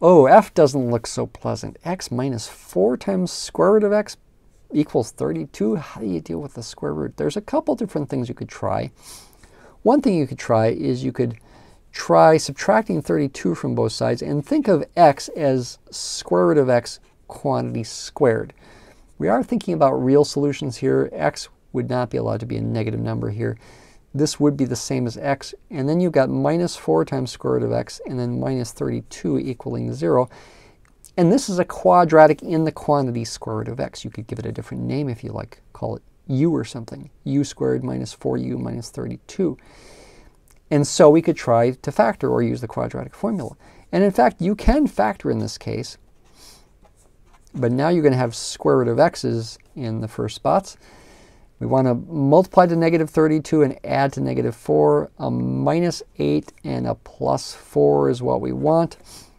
Oh, f doesn't look so pleasant. X minus 4 times square root of x equals 32. How do you deal with the square root? There's a couple different things you could try. One thing you could try is you could try subtracting 32 from both sides and think of x as square root of x quantity squared. We are thinking about real solutions here. X would not be allowed to be a negative number here. This would be the same as x, and then you've got minus 4 times square root of x, and then minus 32 equaling 0. And this is a quadratic in the quantity square root of x. You could give it a different name if you like. Call it u or something. U squared minus 4u minus 32. And so we could try to factor or use the quadratic formula. And in fact, you can factor in this case. But now you're going to have square root of x's in the first spots. We want to multiply to negative 32 and add to negative 4. A minus 8 and a plus 4 is what we want.